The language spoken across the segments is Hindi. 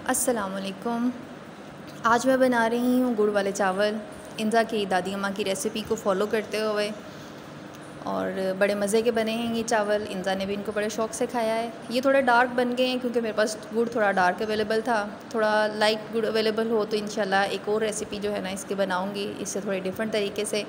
अस्सलामुअलैकुम। आज मैं बना रही हूँ गुड़ वाले चावल इंजा की दादी अम्मा की रेसिपी को फॉलो करते हुए। और बड़े मज़े के बने हैं ये चावल। इंजा ने भी इनको बड़े शौक़ से खाया है। ये थोड़े डार्क बन गए हैं क्योंकि मेरे पास गुड़ थोड़ा डार्क अवेलेबल था। थोड़ा लाइट गुड़ अवेलेबल हो तो इंशाल्लाह एक और रेसिपी जो है ना इसकी बनाऊँगी, इससे थोड़े डिफरेंट तरीके से।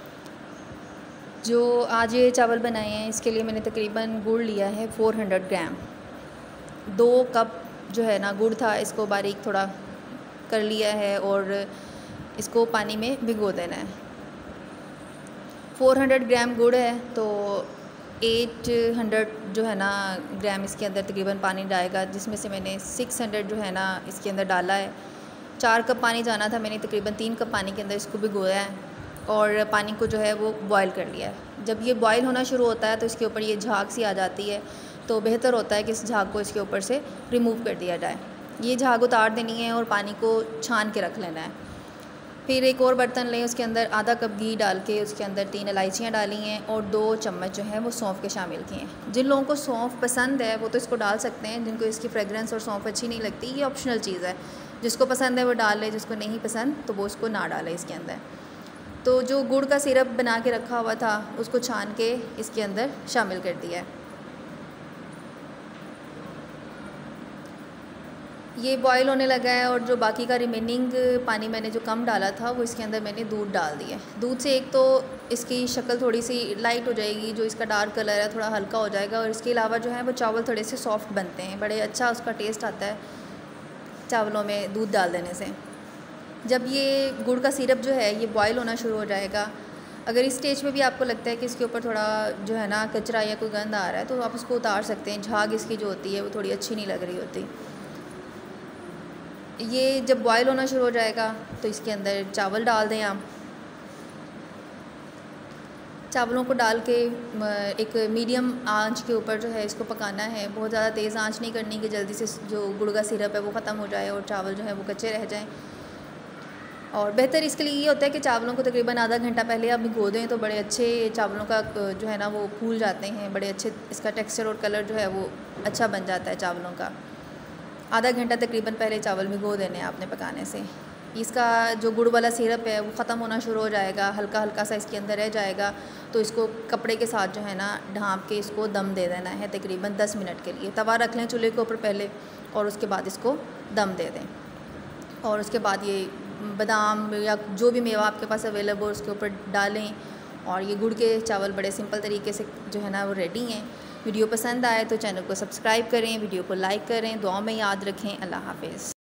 जो आज ये चावल बनाए हैं इसके लिए मैंने तकरीबन गुड़ लिया है 400 ग्राम। 2 कप जो है ना गुड़ था, इसको बारीक थोड़ा कर लिया है और इसको पानी में भिगो देना है। 400 ग्राम गुड़ है तो 800 जो है ना ग्राम इसके अंदर तकरीबन पानी डालेगा, जिसमें से मैंने 600 जो है ना इसके अंदर डाला है। 4 कप पानी जाना था, मैंने तकरीबन 3 कप पानी के अंदर इसको भिगोया है और पानी को जो है वो बॉयल कर लिया है। जब ये बॉयल होना शुरू होता है तो इसके ऊपर ये झाग सी आ जाती है, तो बेहतर होता है कि इस झाग को इसके ऊपर से रिमूव कर दिया जाए। ये झाग उतार देनी है और पानी को छान के रख लेना है। फिर एक और बर्तन लें, उसके अंदर आधा कप घी डाल के उसके अंदर 3 इलायचियाँ डाली हैं और 2 चम्मच जो है वो सौंफ के शामिल किए हैं। जिन लोगों को सौंफ पसंद है वो तो इसको डाल सकते हैं, जिनको इसकी फ्रेगरेंस और सौंफ अच्छी नहीं लगती ये ऑप्शनल चीज़ है। जिसको पसंद है वो डाल ले, जिसको नहीं पसंद तो वो उसको ना डाले इसके अंदर। तो जो गुड़ का सिरप बना के रखा हुआ था उसको छान के इसके अंदर शामिल कर दिया है। ये बॉईल होने लगा है और जो बाकी का रिमेनिंग पानी मैंने जो कम डाला था वो इसके अंदर मैंने दूध डाल दिया है। दूध से एक तो इसकी शक्ल थोड़ी सी लाइट हो जाएगी, जो इसका डार्क कलर है थोड़ा हल्का हो जाएगा और इसके अलावा जो है वो चावल थोड़े से सॉफ्ट बनते हैं, बड़े अच्छा उसका टेस्ट आता है चावलों में दूध डाल देने से। जब ये गुड़ का सिरप जो है ये बॉईल होना शुरू हो जाएगा, अगर इस स्टेज पे भी आपको लगता है कि इसके ऊपर थोड़ा जो है ना कचरा या कोई गंद आ रहा है तो आप उसको उतार सकते हैं। झाग इसकी जो होती है वो थोड़ी अच्छी नहीं लग रही होती। ये जब बॉईल होना शुरू हो जाएगा तो इसके अंदर चावल डाल दें आप। चावलों को डाल के एक मीडियम आंच के ऊपर जो है इसको पकाना है। बहुत ज़्यादा तेज़ आंच नहीं करनी कि जल्दी से जो गुड़ का सिरप है वो ख़त्म हो जाए और चावल जो है वो कच्चे रह जाएं। और बेहतर इसके लिए ये होता है कि चावलों को तकरीबन आधा घंटा पहले आप भिगो दें तो बड़े अच्छे चावलों का जो है ना वो फूल जाते हैं, बड़े अच्छे इसका टेक्सचर और कलर जो है वो अच्छा बन जाता है चावलों का। आधा घंटा तकरीबन पहले चावल भिगो देने आपने पकाने से। इसका जो गुड़ वाला सिरप है वो ख़त्म होना शुरू हो जाएगा, हल्का हल्का सा इसके अंदर रह जाएगा तो इसको कपड़े के साथ जो है ना ढाँप के इसको दम दे देना है तकरीबन 10 मिनट के लिए। तवा रख लें चूल्हे के ऊपर पहले और उसके बाद इसको दम दे दें। और उसके बाद ये बादाम या जो भी मेवा आपके पास अवेलेबल हो उसके ऊपर डालें। और ये गुड़ के चावल बड़े सिंपल तरीके से जो है ना वो रेडी हैं। वीडियो पसंद आए तो चैनल को सब्सक्राइब करें, वीडियो को लाइक करें, दुआ में याद रखें। अल्लाह हाफ़िज़।